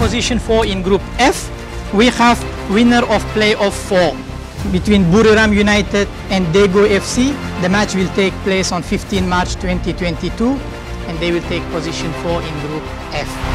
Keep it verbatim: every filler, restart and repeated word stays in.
position four in Group F, we have winner of playoff four between Buriram United and Daegu F C. The match will take place on fifteenth March twenty twenty-two, and they will take position four in Group F.